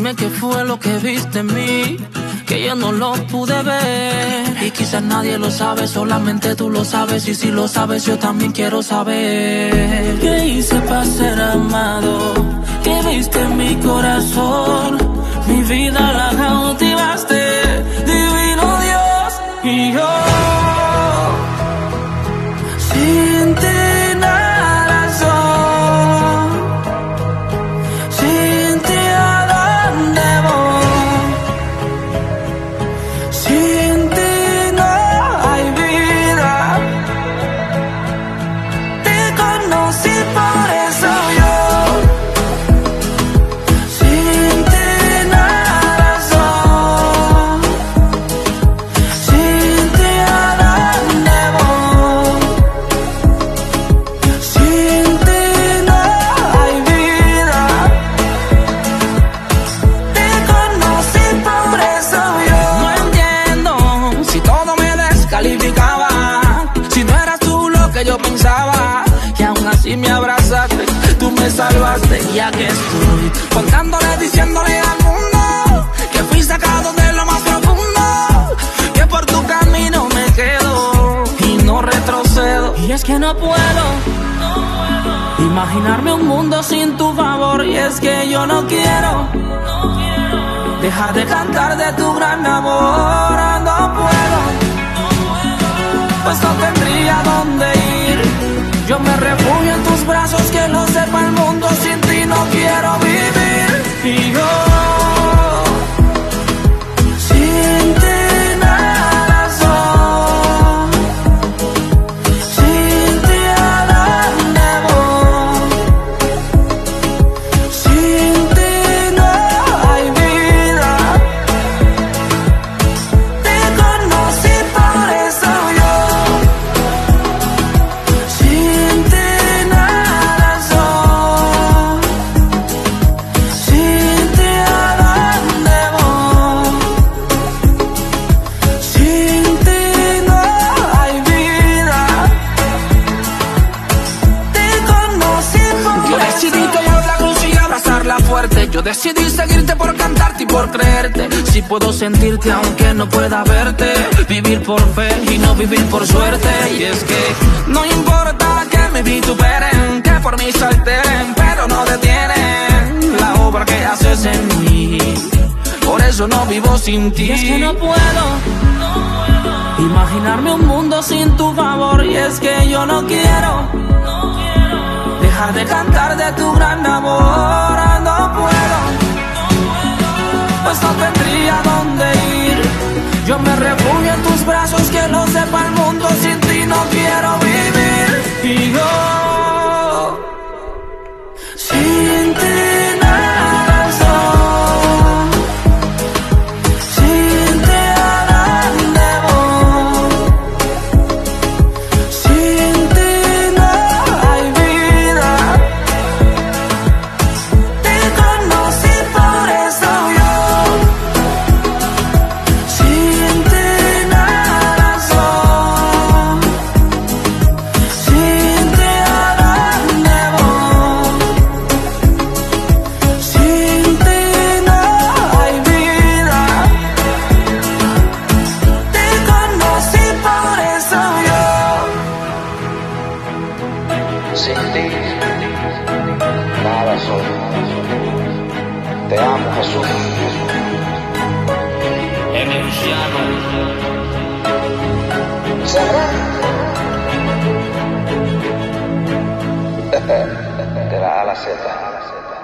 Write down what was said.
Dime qué fue lo que viste en mí, que yo no lo pude ver. Y quizás nadie lo sabe, solamente tú lo sabes. Y si lo sabes, yo también quiero saber. ¿Qué hice para ser amado? ¿Qué viste en mi corazón? Mi vida la cautivaste, divino Dios. Y yo sin ti nada soy, sin ti a dónde voy, sin ti no hay vida. Te conocí por eso yo, sin ti nada soy, sin ti a dónde voy, sin ti no hay vida. Te conocí por eso yo. No entiendo si todo me descalificaba, si no eras tú lo que yo pensaba, y aún así me abrazaste, tú me salvaste. Y aquí estoy contándole, diciéndole al mundo que fui sacado de lo más profundo, que por tu camino me quedo y no retrocedo. Y es que no puedo imaginarme un mundo sin tu favor. Y es que yo no quiero dejar de cantar de tu gran amor. No puedo, pues no tendría dónde ir. Yo me refugio en tus brazos, que lo sepa el mundo. Sin ti no quiero vivir. Y yo sin ti nada soy, sin ti a dónde voy, sin ti no hay vida. Te conocí por eso yo, sin ti nada soy, sin ti a dónde voy, sin ti no hay vida. Te conocí por eso. Yo decidí tomar la cruz y abrazarla fuerte. Yo decidí seguirte por cantarte y por creerte. Si puedo sentirte aunque no pueda verte, vivir por fe y no vivir por suerte. Y es que no importa que me vituperen, que por mí se alteren, pero no detienen la obra que haces en mí. Por eso no vivo sin ti. Y es que no puedo imaginarme un mundo sin tu favor. Y es que yo no quiero dejar de cantar de tu gran amor. No puedo, pues no tendría dónde ir. Yo me refugio en tus brazos, que lo sepa el mundo. Sin ti no quiero vivir. Y yo sin ti nada soy, sin ti a dónde voy, sin ti no hay vida. Te conocí por eso yo, sin ti nada soy, sin ti a dónde voy, sin ti no hay vida. Te conocí por eso yo. Sin ti, nada soy. Te amo, Jesús. ¿Sabrá? De la A a la Z.